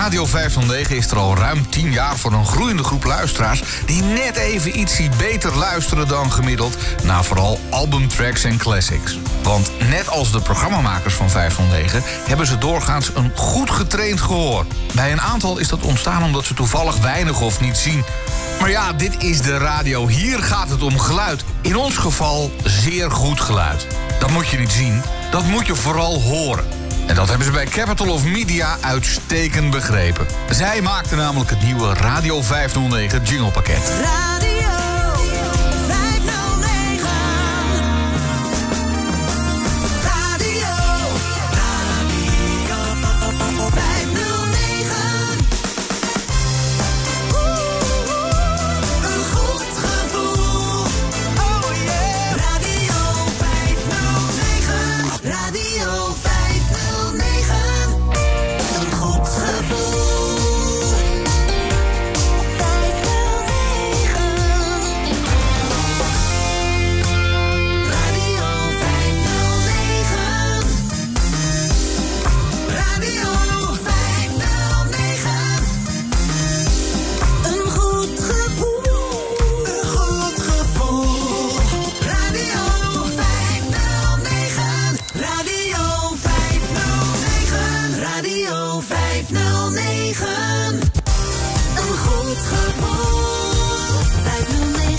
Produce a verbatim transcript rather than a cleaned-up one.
Radio vijfhonderdnegen is er al ruim tien jaar voor een groeiende groep luisteraars die net even ietsie beter luisteren dan gemiddeld naar vooral albumtracks en classics. Want net als de programmamakers van vijfhonderdnegen hebben ze doorgaans een goed getraind gehoor. Bij een aantal is dat ontstaan omdat ze toevallig weinig of niet zien. Maar ja, dit is de radio. Hier gaat het om geluid. In ons geval zeer goed geluid. Dat moet je niet zien, dat moet je vooral horen. En dat hebben ze bij Capital of Media uitstekend begrepen. Zij maakten namelijk het nieuwe Radio vijfhonderdnegen jinglepakket. Radio vijfhonderdnegen. Radio, Radio vijfhonderdnegen. Oeh, een goed gevoel. Oh yeah. Radio vijfhonderdnegen. Radio vijfhonderdnegen. Een goed gevoel. vijfhonderdnegen. Radio vijfhonderdnegen. Radio vijfhonderdnegen. Een goed gevoel. Een goed gevoel. Radio vijfhonderdnegen. Radio vijfhonderdnegen. Radio vijfhonderdnegen. Een goed gevoel. vijfhonderdnegen.